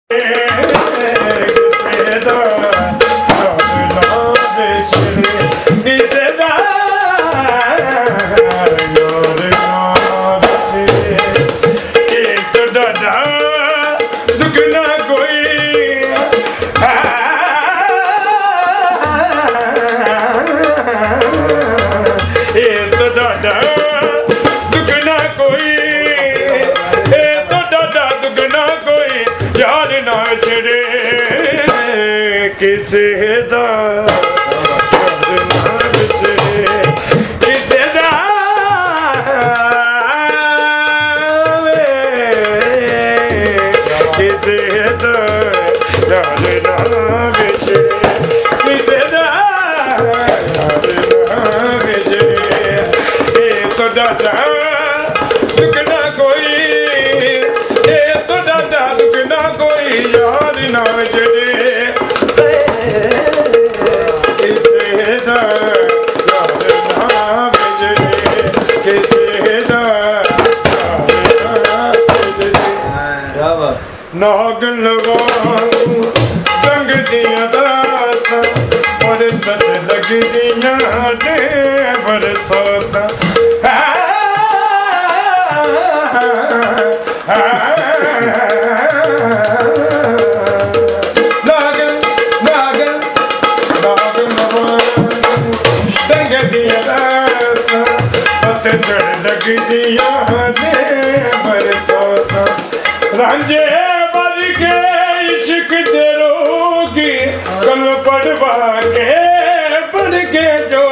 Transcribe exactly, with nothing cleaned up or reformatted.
किसे दा किसे दा किसे दा याद ना बिछे किसे दा याद ना बिछे ये तो दादा दुख ना कोई ये तो दादा दुख ना कोई याद ना बिछे नागन वांगू रंग दिया दाता और तत लग दिया ने बरसाता नागन नागन नागन वांगू रंग दिया दाता और तत लग दिया ने बरसाता रांझे इश्क दे रोगी कल पढ़वा के पढ़ के जो